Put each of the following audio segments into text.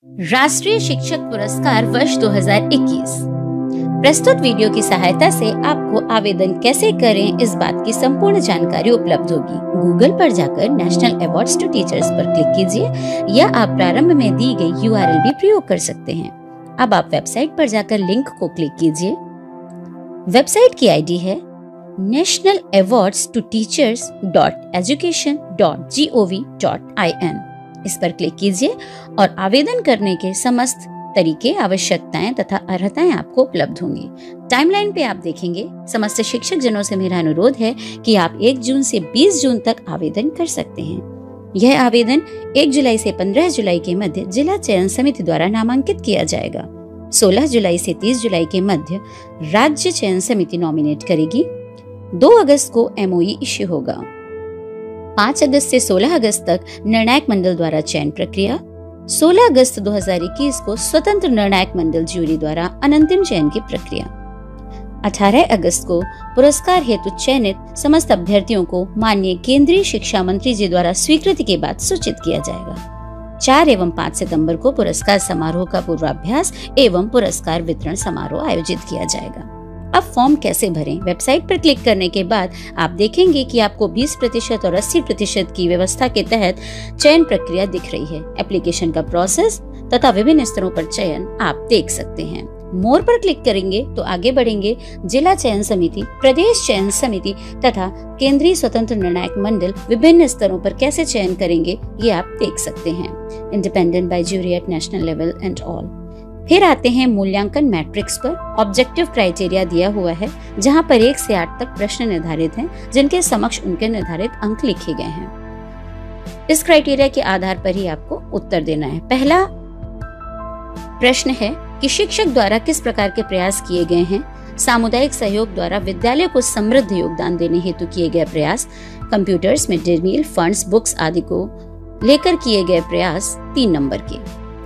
राष्ट्रीय शिक्षक पुरस्कार वर्ष 2021। प्रस्तुत वीडियो की सहायता से आपको आवेदन कैसे करें इस बात की संपूर्ण जानकारी उपलब्ध होगी। गूगल पर जाकर नेशनल अवार्ड्स टू टीचर्स पर क्लिक कीजिए या आप प्रारंभ में दी गई URL भी प्रयोग कर सकते हैं। अब आप वेबसाइट पर जाकर लिंक को क्लिक कीजिए। वेबसाइट की ID है nationalawards2teachers.education.gov.in। इस पर क्लिक कीजिए और आवेदन करने के समस्त तरीके, आवश्यकताएं तथा अर्हताएं आपको उपलब्ध होंगी। टाइमलाइन पे आप देखेंगे। समस्त शिक्षक जनों से मेरा अनुरोध है कि आप 1 जून से 20 जून तक आवेदन कर सकते हैं। यह आवेदन 1 जुलाई से 15 जुलाई के मध्य जिला चयन समिति द्वारा नामांकित किया जाएगा। 16 जुलाई से 30 जुलाई के मध्य राज्य चयन समिति नॉमिनेट करेगी। 2 अगस्त को MOE इश्यू होगा। 5 अगस्त से 16 अगस्त तक निर्णायक मंडल द्वारा चयन प्रक्रिया। 16 अगस्त 2021 को स्वतंत्र निर्णायक मंडल ज्यूरी द्वारा अनंतिम चयन की प्रक्रिया। 18 अगस्त को पुरस्कार हेतु चयनित समस्त अभ्यर्थियों को माननीय केंद्रीय शिक्षा मंत्री जी द्वारा स्वीकृति के बाद सूचित किया जाएगा। 4 एवं 5 सितंबर को पुरस्कार समारोह का पूर्वाभ्यास एवं पुरस्कार वितरण समारोह आयोजित किया जाएगा। अब फॉर्म कैसे भरें? वेबसाइट पर क्लिक करने के बाद आप देखेंगे कि आपको 20% और 80% की व्यवस्था के तहत चयन प्रक्रिया दिख रही है। एप्लीकेशन का प्रोसेस तथा विभिन्न स्तरों पर चयन आप देख सकते हैं। मोर पर क्लिक करेंगे तो आगे बढ़ेंगे। जिला चयन समिति, प्रदेश चयन समिति तथा केंद्रीय स्वतंत्र निर्णायक मंडल विभिन्न स्तरों पर कैसे चयन करेंगे ये आप देख सकते हैं। Independent by jury at national level and all. फिर आते हैं मूल्यांकन मैट्रिक्स पर। ऑब्जेक्टिव क्राइटेरिया दिया हुआ है जहां पर 1 से 8 तक प्रश्न निर्धारित हैं जिनके समक्ष उनके निर्धारित अंक लिखे गए हैं। इस क्राइटेरिया के आधार पर ही आपको उत्तर देना है। पहला प्रश्न है कि शिक्षक द्वारा किस प्रकार के प्रयास किए गए हैं। सामुदायिक सहयोग द्वारा विद्यालय को समृद्ध योगदान देने हेतु किए गए प्रयास। Computers, mid day meal, funds, books आदि को लेकर किए गए प्रयास 3 नंबर के।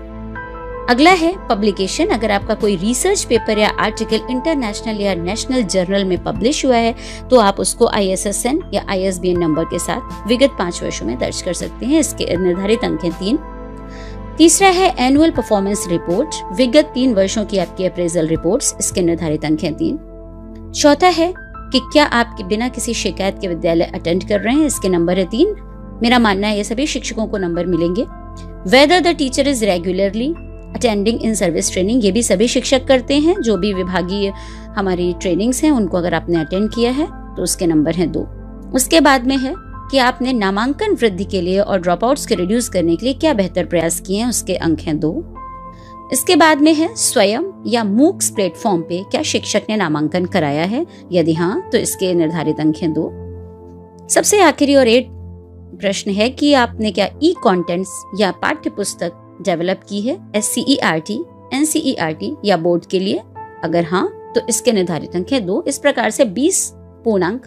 अगला है पब्लिकेशन। अगर आपका कोई रिसर्च पेपर या आर्टिकल इंटरनेशनल या नेशनल जर्नल में पब्लिश हुआ है तो आप उसको ISSN या ISBN नंबर के साथ विगत 5 वर्षों में दर्ज कर सकते हैं। इसके निर्धारित अंक हैं 3। तीसरा है एनुअल परफॉर्मेंस रिपोर्ट, विगत 3 वर्षों की आपकी अप्रेजल रिपोर्ट्स, इसके निर्धारित अंक हैं 3। चौथा है कि क्या आप बिना किसी शिकायत के विद्यालय अटेंड कर रहे हैं, इसके नंबर है 3। मेरा मानना है ये सभी शिक्षकों को नंबर मिलेंगे। Whether the teacher is regularly attending in service training, ये भी सभी शिक्षक करते हैं। जो भी विभागीय हमारी ट्रेनिंग्स हैं उनको अगर आपने अटेंड किया है तो उसके नंबर हैं 2। उसके बाद में है कि आपने नामांकन वृद्धि के लिए और ड्रॉप आउट्स के रिड्यूस करने के लिए क्या बेहतर प्रयास किए हैं, उसके अंक हैं 2। इसके बाद में है स्वयं या MOOCs प्लेटफॉर्म पे क्या शिक्षक ने नामांकन कराया है, यदि हाँ तो इसके निर्धारित अंक हैं 2। सबसे आखिरी और 8 प्रश्न है कि आपने क्या ई-कॉन्टेंट्स या पाठ्य पुस्तक डेवलप की है SCERT, NCERT या बोर्ड के लिए। अगर हाँ तो इसके निर्धारित अंक है 2। इस प्रकार से 20 पूर्णांक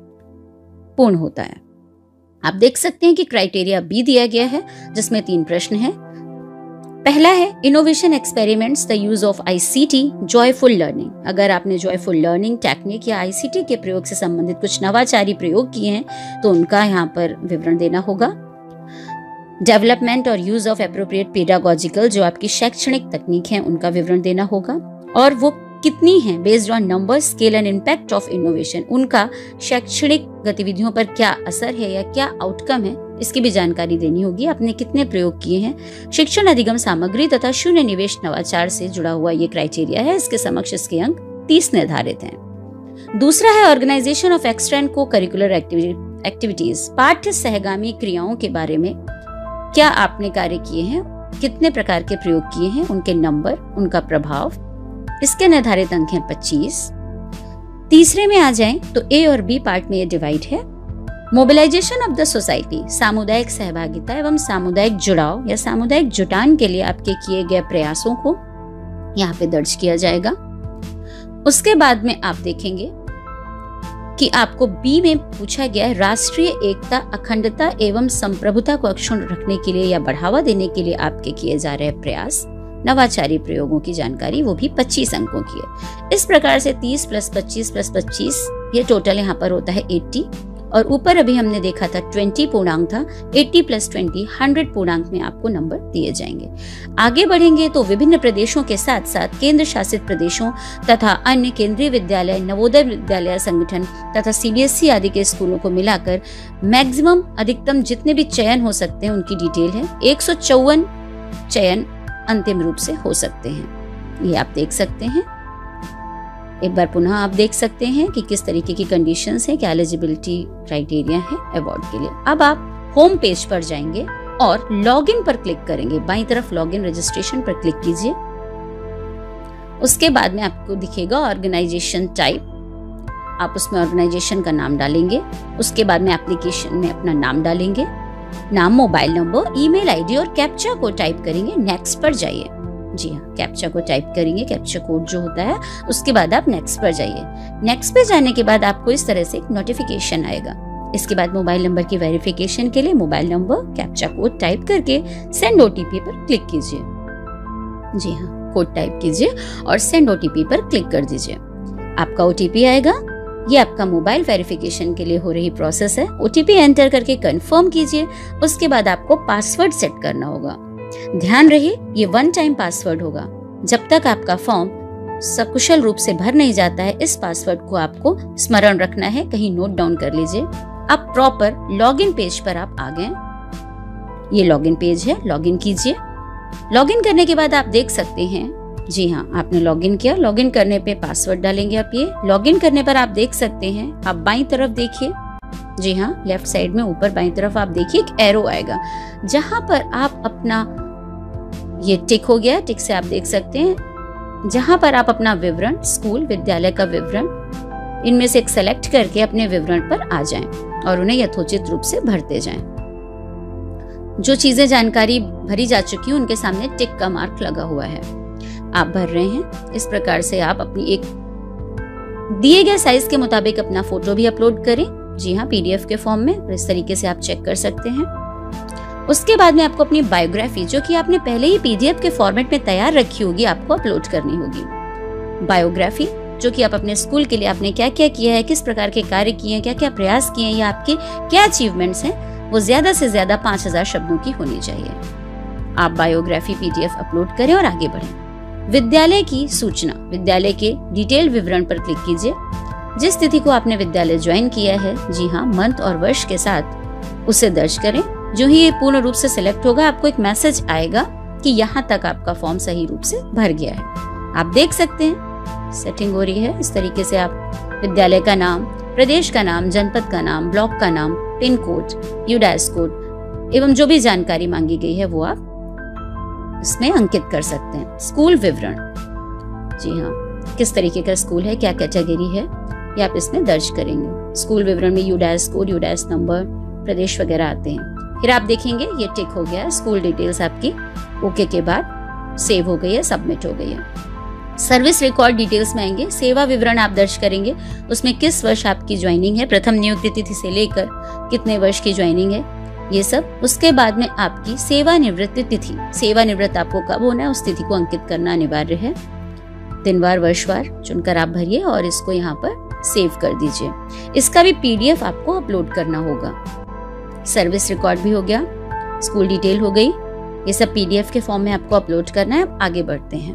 पूर्ण होता है। आप देख सकते हैं कि क्राइटेरिया B दिया गया है जिसमें 3 प्रश्न हैं। पहला है innovation experiments the use of ICT joyful learning. अगर आपने जॉयफुल लर्निंग टेक्निक या ICT के प्रयोग से संबंधित कुछ नवाचारी प्रयोग किए हैं तो उनका यहाँ पर विवरण देना होगा। डेवलपमेंट और यूज ऑफ एप्रोप्रिएट पेडागोजिकल, जो आपकी शैक्षणिक तकनीक है उनका विवरण देना होगा और वो कितनी है based on number, scale and impact of innovation, उनका शैक्षणिक गतिविधियों पर क्या असर है या क्या आउटकम है इसकी भी जानकारी देनी होगी। आपने कितने प्रयोग किए हैं। शिक्षण अधिगम सामग्री तथा शून्य निवेश नवाचार से जुड़ा हुआ ये क्राइटेरिया है। इसके समक्ष इसके अंक 30 निर्धारित हैं। दूसरा है organisation of extra and co curricular activities, पाठ्य सहगामी क्रियाओं के बारे में क्या आपने कार्य किए हैं, कितने प्रकार के प्रयोग किए हैं, उनके नंबर, उनका प्रभाव, इसके निर्धारित अंक हैं 25। तीसरे में आ जाएं तो A और B पार्ट में ये डिवाइड है। मोबिलाइजेशन ऑफ द सोसाइटी, सामुदायिक सहभागिता एवं सामुदायिक जुड़ाव या सामुदायिक जुटान के लिए आपके किए गए प्रयासों को यहाँ पे दर्ज किया जाएगा। उसके बाद में आप देखेंगे कि आपको B में पूछा गया है राष्ट्रीय एकता, अखंडता एवं संप्रभुता को अक्षुण्ण रखने के लिए या बढ़ावा देने के लिए आपके किए जा रहे प्रयास, नवाचारी प्रयोगों की जानकारी, वो भी 25 अंकों की है। इस प्रकार से 30 + 25 + 25 ये टोटल यहाँ पर होता है 80। और ऊपर अभी हमने देखा था 20 पूर्णांक था, 80 + 20 100 पूर्णांक में आपको नंबर दिए जाएंगे। आगे बढ़ेंगे तो विभिन्न प्रदेशों के साथ साथ केंद्र शासित प्रदेशों तथा अन्य केंद्रीय विद्यालय, नवोदय विद्यालय संगठन तथा CBSE आदि के स्कूलों को मिलाकर मैक्सिमम अधिकतम जितने भी चयन हो सकते हैं उनकी डिटेल है। 154 चयन अंतिम रूप से हो सकते हैं, ये आप देख सकते हैं। एक बार पुनः आप देख सकते हैं कि किस तरीके की कंडीशंस हैं, क्या एलिजिबिलिटी क्राइटेरिया है अवार्ड के लिए। अब आप होम पेज पर जाएंगे और लॉगिन पर क्लिक करेंगे। बाईं तरफ लॉगिन रजिस्ट्रेशन पर क्लिक कीजिए। उसके बाद में आपको दिखेगा ऑर्गेनाइजेशन टाइप, आप उसमें ऑर्गेनाइजेशन का नाम डालेंगे। उसके बाद में एप्लीकेशन में अपना नाम डालेंगे, नाम, मोबाइल नंबर, ईमेल आईडी और कैप्चा को टाइप करेंगे। नेक्स्ट पर जाइए। जी हाँ, कैप्चा को टाइप करेंगे, कैप्चा कोड जो होता है, उसके बाद आप नेक्स्ट पर जाइए। नेक्स्ट पे जाने के बाद आपको इस तरह से एक नोटिफिकेशन आएगा। इसके बाद मोबाइल नंबर की वेरिफिकेशन के लिए mobile number, captcha code type करके सेंड OTP पर क्लिक कीजिए। जी हाँ, कोड टाइप कीजिए और सेंड OTP पर क्लिक कर दीजिए। आपका OTP आएगा। ये आपका मोबाइल वेरिफिकेशन के लिए हो रही प्रोसेस है। OTP एंटर करके कंफर्म कीजिए। उसके बाद आपको पासवर्ड सेट करना होगा। ध्यान रहे, ये 1 टाइम पासवर्ड होगा। जब तक आपका फॉर्म सकुशल रूप से भर नहीं जाता है, इस पासवर्ड को आपको स्मरण रखना है, कहीं नोट डाउन कर लीजिए। अब प्रॉपर लॉगिन पेज पर आप आ गए। ये लॉगिन पेज है, लॉगिन कीजिए। लॉगिन करने के बाद आप देख सकते हैं, जी हाँ, आपने लॉगिन किया। लॉगिन करने पे पासवर्ड डालेंगे आप। ये लॉगिन करने पर आप देख सकते हैं, आप बाईं तरफ देखिए। जी हाँ, लेफ्ट साइड में ऊपर बाईं तरफ आप देखिए एक एरो आएगा, जहां पर आप अपना, ये टिक हो गया, टिक से आप देख सकते हैं, जहां पर आप अपना विवरण, स्कूल, विद्यालय का विवरण, इनमें से एक सेलेक्ट करके अपने विवरण पर आ जाएं और उन्हें यथोचित रूप से भरते जाएं। जो चीजें जानकारी भरी जा चुकी हैं उनके सामने टिक का मार्क लगा हुआ है, आप भर रहे हैं। इस प्रकार से आप अपनी एक दिए गए साइज के मुताबिक अपना फोटो भी अपलोड करें। जी हाँ, PDF के फॉर्म में, इस तरीके से आप चेक कर सकते हैं। उसके बाद में आपको अपनी बायोग्राफी, जो कि आपने पहले ही PDF के फॉर्मेट में तैयार रखी होगी, आपको अपलोड करनी होगी। बायोग्राफी जो कि आप अपने स्कूल के लिए आपने क्या क्या किया है, किस प्रकार के कार्य किए हैं, क्या क्या प्रयास किए हैं, या आपके क्या अचीवमेंट्स हैं, वो ज्यादा से ज्यादा 5000 शब्दों की होनी चाहिए। आप बायोग्राफी PDF अपलोड करें और आगे बढ़ें। विद्यालय की सूचना, विद्यालय के डिटेल विवरण पर क्लिक कीजिए। जिस तिथि को आपने विद्यालय ज्वाइन किया है, जी हाँ, मंथ और वर्ष के साथ उसे दर्ज करें। जो ही ये पूर्ण रूप से सिलेक्ट होगा, आपको एक मैसेज आएगा कि यहाँ तक आपका फॉर्म सही रूप से भर गया है। आप देख सकते हैं सेटिंग हो रही है। इस तरीके से आप विद्यालय का नाम, प्रदेश का नाम, जनपद का नाम, ब्लॉक का नाम, पिन कोड, यूडाइस कोड एवं जो भी जानकारी मांगी गई है वो आप इसमें अंकित कर सकते हैं। स्कूल विवरण, जी हाँ, किस तरीके का स्कूल है, क्या कैटेगरी है, ये आप इसमें दर्ज करेंगे। स्कूल विवरण में यूडाइस कोड, यूडाइस नंबर, प्रदेश वगैरह आते हैं। फिर आप देखेंगे ये टिक हो गया, स्कूल डिटेल्स आपकी ओके के बाद सेव हो गई है, सबमिट हो गई है। सर्विस रिकॉर्ड डिटेल्स में आएंगे। सेवा विवरण आप दर्ज करेंगे, उसमें किस वर्ष आपकी ज्वाइनिंग है, प्रथम नियुक्ति तिथि से लेकर कितने वर्ष की ज्वाइनिंग है, ये सब। उसके बाद में आपकी सेवानिवृत्ति तिथि, सेवानिवृत्त आपको कब होना है, उस तिथि को अंकित करना अनिवार्य है। दिनवार, वर्षवार चुनकर आप भरिए और इसको यहाँ पर सेव कर दीजिए। इसका भी PDF आपको अपलोड करना होगा। सर्विस रिकॉर्ड भी हो गया, स्कूल डिटेल हो गई, ये सब PDF के फॉर्म में आपको अपलोड करना है। अब आगे बढ़ते हैं।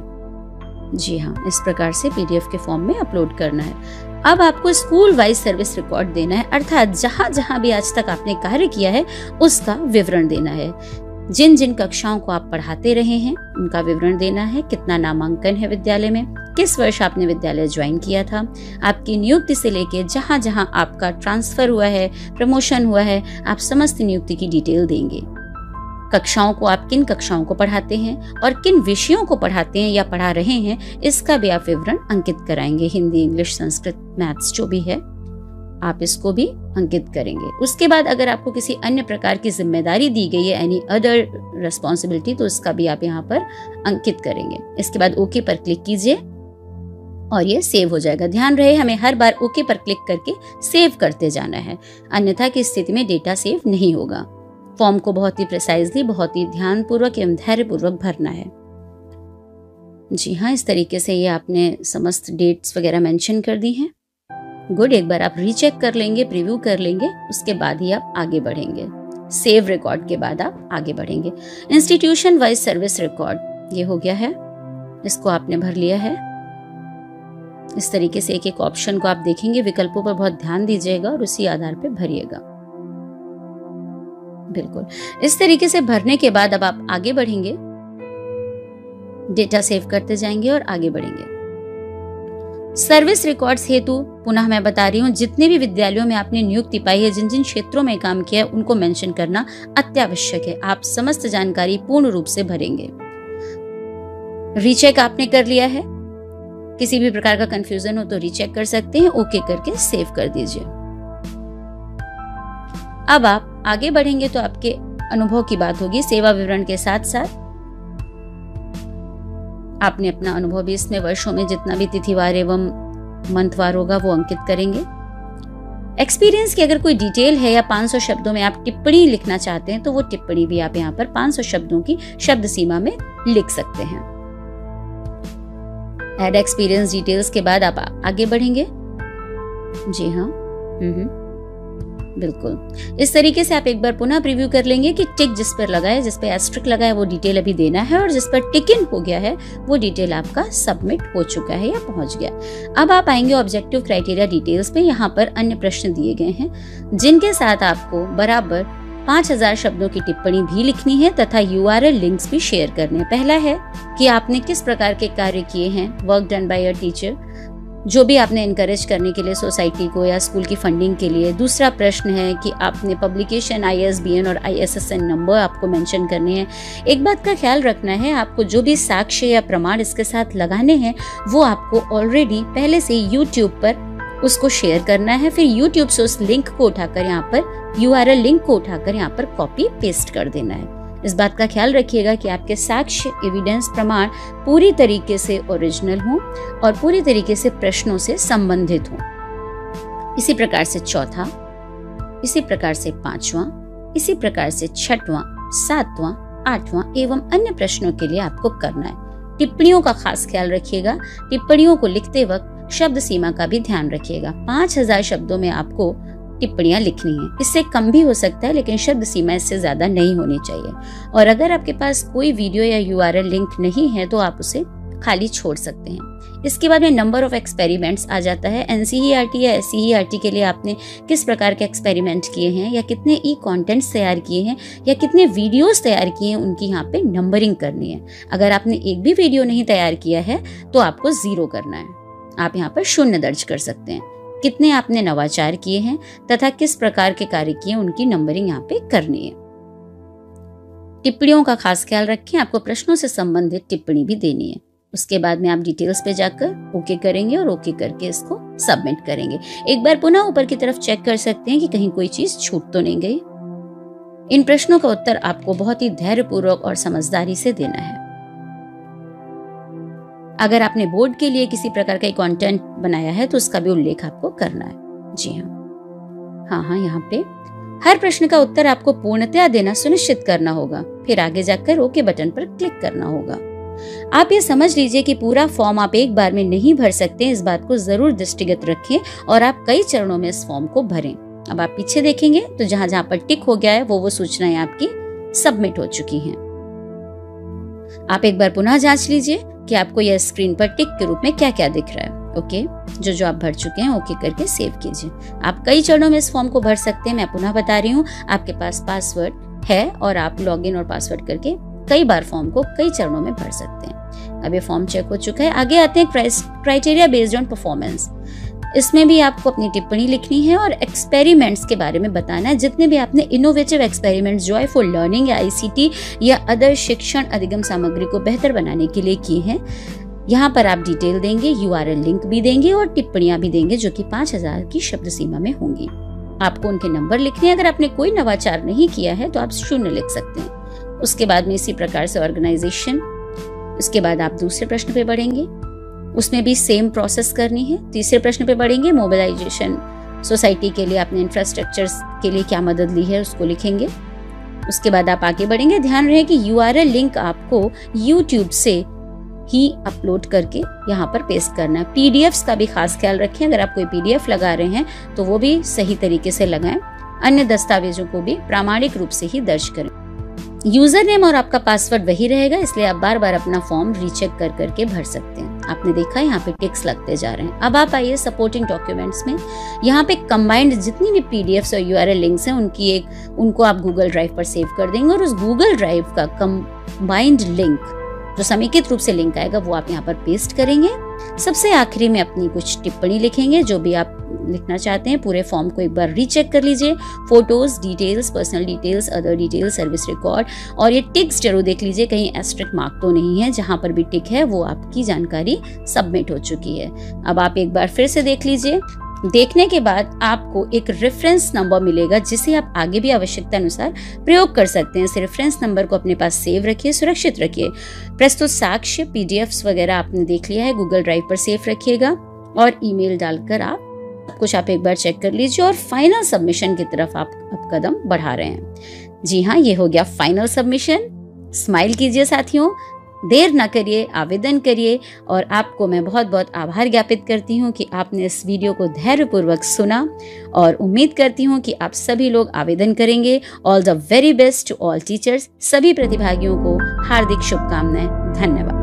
जी हाँ, इस प्रकार से PDF के फॉर्म में अपलोड करना है। अब आपको स्कूल वाइज सर्विस रिकॉर्ड देना है, अर्थात जहां जहां भी आज तक आपने कार्य किया है उसका विवरण देना है। जिन जिन कक्षाओं को आप पढ़ाते रहे हैं उनका विवरण देना है। कितना नामांकन है विद्यालय में, किस वर्ष आपने विद्यालय ज्वाइन किया था, आपकी नियुक्ति से लेके जहां जहां आपका ट्रांसफर हुआ है, प्रमोशन हुआ है, आप समस्त नियुक्ति की डिटेल देंगे। कक्षाओं को आप किन कक्षाओं को पढ़ाते हैं और किन विषयों को पढ़ाते हैं या पढ़ा रहे हैं, इसका भी आप विवरण अंकित कराएंगे। हिंदी, इंग्लिश, संस्कृत, मैथ्स जो भी है आप इसको भी अंकित करेंगे। उसके बाद अगर आपको किसी अन्य प्रकार की जिम्मेदारी दी गई है, एनी अदर रिस्पॉन्सिबिलिटी, तो इसका भी आप यहाँ पर अंकित करेंगे। इसके बाद ओके पर क्लिक कीजिए और ये सेव हो जाएगा। ध्यान रहे, हमें हर बार ओके पर क्लिक करके सेव करते जाना है, अन्यथा की स्थिति में डेटा सेव नहीं होगा। फॉर्म को बहुत ही प्रिसाइजली, बहुत ही ध्यानपूर्वक एवं धैर्यपूर्वक भरना है। जी हाँ, इस तरीके से ये आपने समस्त डेट्स वगैरह मेंशन कर दी हैं। गुड, एक बार आप रीचेक कर लेंगे, प्रीव्यू कर लेंगे, उसके बाद ही आप आगे बढ़ेंगे। सेव रिकॉर्ड के बाद आप आगे बढ़ेंगे। इंस्टीट्यूशन वाइज सर्विस रिकॉर्ड ये हो गया है, इसको आपने भर लिया है। इस तरीके से एक एक ऑप्शन को आप देखेंगे, विकल्पों पर बहुत ध्यान दीजिएगा और उसी आधार पे भरिएगा। बिल्कुल, इस तरीके से भरने के बाद अब आप आगे बढ़ेंगे, डेटा सेव करते जाएंगे और आगे बढ़ेंगे। सर्विस रिकॉर्ड्स हेतु पुनः मैं बता रही हूँ, जितने भी विद्यालयों में आपने नियुक्ति पाई है, जिन जिन क्षेत्रों में काम किया है, उनको मेंशन करना अत्यावश्यक है। आप समस्त जानकारी पूर्ण रूप से भरेंगे। रीचेक आपने कर लिया है, किसी भी प्रकार का कंफ्यूजन हो तो रीचेक कर सकते हैं, ओके करके सेव कर दीजिए। अब आप आगे बढ़ेंगे तो आपके अनुभव की बात होगी। सेवा विवरण के साथ साथ आपने अपना अनुभव भी इसमें वर्षों में जितना भी तिथिवार एवं मंथवार होगा वो अंकित करेंगे। एक्सपीरियंस की अगर कोई डिटेल है या 500 शब्दों में आप टिप्पणी लिखना चाहते हैं तो वो टिप्पणी भी आप यहाँ पर 500 शब्दों की शब्द सीमा में लिख सकते हैं। ऐड एक्सपीरियंस डिटेल्स के बाद आप आगे बढ़ेंगे। जी हाँ, बिल्कुल इस तरीके से आप एक बार पुनः प्रीव्यू कर लेंगे कि टिक जिस पर लगा है, जिस पर एस्ट्रिक लगा है, वो डिटेल अभी देना है, और जिस पर टिक इन हो गया है वो डिटेल आपका सबमिट हो चुका है या पहुंच गया। अब आप आएंगे ऑब्जेक्टिव क्राइटेरिया डिटेल्स पे। यहाँ पर अन्य प्रश्न दिए गए हैं जिनके साथ आपको बराबर 5000 शब्दों की टिप्पणी भी लिखनी है तथा URL लिंक्स भी शेयर करने हैं। पहला है कि आपने किस प्रकार के कार्य किए हैं, work done by a teacher, जो भी आपने इनकरेज करने के लिए सोसाइटी को या स्कूल की फंडिंग के लिए। दूसरा प्रश्न है कि आपने पब्लिकेशन, ISBN और ISSN नंबर आपको मेंशन करने हैं। एक बात का ख्याल रखना है, आपको जो भी साक्ष्य या प्रमाण इसके साथ लगाने हैं वो आपको ऑलरेडी पहले से YouTube पर उसको शेयर करना है। फिर YouTube से उस लिंक को उठाकर यहाँ पर URL लिंक को उठाकर यहाँ पर कॉपी पेस्ट कर देना है। इस बात का ख्याल रखिएगा कि आपके साक्ष्य, एविडेंस, प्रमाण पूरी तरीके से ओरिजिनल हों और पूरी तरीके से प्रश्नों से संबंधित हों। इसी प्रकार से चौथा, इसी प्रकार से पांचवा, इसी प्रकार से छठवां, सातवां, आठवां एवं अन्य प्रश्नों के लिए आपको करना है। टिप्पणियों का खास ख्याल रखिएगा। टिप्पणियों को लिखते वक्त शब्द सीमा का भी ध्यान रखिएगा। 5000 शब्दों में आपको टिप्पणियां लिखनी है। इससे कम भी हो सकता है, लेकिन शब्द सीमा इससे ज्यादा नहीं होनी चाहिए। और अगर आपके पास कोई वीडियो या URL लिंक नहीं है तो आप उसे खाली छोड़ सकते हैं। इसके बाद में नंबर ऑफ एक्सपेरिमेंट्स आ जाता है। NCERT या SCERT के लिए आपने किस प्रकार के एक्सपेरिमेंट किए हैं या कितने कंटेंट्स तैयार किए हैं या कितने वीडियोस तैयार किए हैं, उनकी यहाँ पे नंबरिंग करनी है। अगर आपने एक भी वीडियो नहीं तैयार किया है तो आपको 0 करना है। आप यहाँ पर 0 दर्ज कर सकते हैं। कितने आपने नवाचार किए हैं तथा किस प्रकार के कार्य किए, उनकी नंबरिंग यहाँ पे करनी है। टिप्पणियों का खास ख्याल रखें, आपको प्रश्नों से संबंधित टिप्पणी भी देनी है। उसके बाद में आप डिटेल्स पे जाकर ओके करेंगे और ओके करके इसको सबमिट करेंगे। एक बार पुनः ऊपर की तरफ चेक कर सकते हैं कि कहीं कोई चीज छूट तो नहीं गई। इन प्रश्नों का उत्तर आपको बहुत ही धैर्यपूर्वक और समझदारी से देना है। अगर आपने बोर्ड के लिए किसी प्रकार का कंटेंट बनाया है तो उसका भी उल्लेख आपको करना है। जी हाँ, यहाँ पे हर प्रश्न का उत्तर आपको पूर्णतया देना सुनिश्चित करना होगा। फिर आगे जाकर ओके बटन पर क्लिक करना होगा। आप ये समझ लीजिए कि पूरा फॉर्म आप एक बार में नहीं भर सकते। इस बात को जरूर दृष्टिगत रखें और आप कई चरणों में इस फॉर्म को भरें। अब आप पीछे देखेंगे तो जहां जहां पर टिक हो गया है वो सूचनाएं आपकी सबमिट हो चुकी हैं। आप एक बार पुनः जांच लीजिए कि आपको यह स्क्रीन पर टिक के रूप में क्या क्या दिख रहा है। ओके, जो आप भर चुके हैं ओके करके सेव कीजिए। आप कई चरणों में इस फॉर्म को भर सकते हैं। मैं पुनः बता रही हूँ, आपके पास पासवर्ड है और आप लॉगिन और पासवर्ड करके कई बार फॉर्म को कई चरणों में भर सकते हैं। अब ये फॉर्म चेक हो चुका है। आगे आते हैं क्राइटेरिया बेस्ड ऑन परफॉर्मेंस। इसमें भी आपको अपनी टिप्पणी लिखनी है और एक्सपेरिमेंट्स के बारे में बताना है। जितने भी आपने इनोवेटिव एक्सपेरिमेंट्स जॉयफुल लर्निंग या ICT या अदर शिक्षण अधिगम सामग्री को बेहतर बनाने के लिए किए हैं, यहाँ पर आप डिटेल देंगे, URL लिंक भी देंगे और टिप्पणियां भी देंगे जो कि 5000 की शब्द सीमा में होंगी। आपको उनके नंबर लिखने हैं। अगर आपने कोई नवाचार नहीं किया है तो आप 0 लिख सकते हैं। उसके बाद में इसी प्रकार से ऑर्गेनाइजेशन। उसके बाद आप दूसरे प्रश्न पे बढ़ेंगे, उसमें भी सेम प्रोसेस करनी है। तीसरे प्रश्न पे बढ़ेंगे, मोबिलाइजेशन सोसाइटी के लिए आपने इंफ्रास्ट्रक्चर के लिए क्या मदद ली है उसको लिखेंगे। उसके बाद आप आगे बढ़ेंगे। ध्यान रहे कि URL लिंक आपको YouTube से ही अपलोड करके यहाँ पर पेस्ट करना है। पीडीएफ्स का भी खास ख्याल रखें, अगर आप कोई पीडीएफ लगा रहे हैं तो वो भी सही तरीके से लगाएं। अन्य दस्तावेजों को भी प्रामाणिक रूप से ही दर्ज करें। यूजर नेम और आपका पासवर्ड वही रहेगा, इसलिए आप बार बार अपना फॉर्म रीचेक कर करके भर सकते हैं। आपने देखा यहाँ पे टिक्स लगते जा रहे हैं। अब आप आइए सपोर्टिंग डॉक्यूमेंट्स में। यहाँ पे कंबाइंड जितनी भी पीडीएफ्स और यूआरएल लिंक्स हैं उनको आप गूगल ड्राइव पर सेव कर देंगे, और उस गूगल ड्राइव का कंबाइंड लिंक जो समेकित रूप से लिंक आएगा वो आप यहाँ पर पेस्ट करेंगे। सबसे आखिरी में अपनी कुछ टिप्पणी लिखेंगे, जो भी आप लिखना चाहते हैं। पूरे फॉर्म को एक बार रीचेक कर लीजिए, photos, details, personal details, other details, service record, और ये टिक्स जरूर देख लीजिए कहीं एस्टेरिस्क मार्क तो नहीं है। जहां पर भी टिक है वो आपकी जानकारी सबमिट हो चुकी है। अब आप एक बार फिर से देख लीजिए। देखने के बाद आपको एक रेफरेंस नंबर मिलेगा, जिसे आप आगे भी आवश्यकता अनुसार प्रयोग कर सकते हैं। इस रेफरेंस नंबर को अपने पास सेव रखिए, सुरक्षित रखिए। प्रस्तुत साक्ष्य, पीडीएफ्स वगैरह आपने देख लिया है, गूगल ड्राइव पर सेव रखिएगा, और ईमेल डालकर आप कुछ आप एक बार चेक कर लीजिए, और फाइनल सबमिशन की तरफ आप अब कदम बढ़ा रहे हैं। जी हाँ, ये हो गया फाइनल सबमिशन। स्माइल कीजिए साथियों, देर ना करिए, आवेदन करिए। और आपको मैं बहुत बहुत आभार ज्ञापित करती हूँ कि आपने इस वीडियो को धैर्यपूर्वक सुना, और उम्मीद करती हूँ कि आप सभी लोग आवेदन करेंगे। All the very best to all teachers. सभी प्रतिभागियों को हार्दिक शुभकामनाएं। धन्यवाद।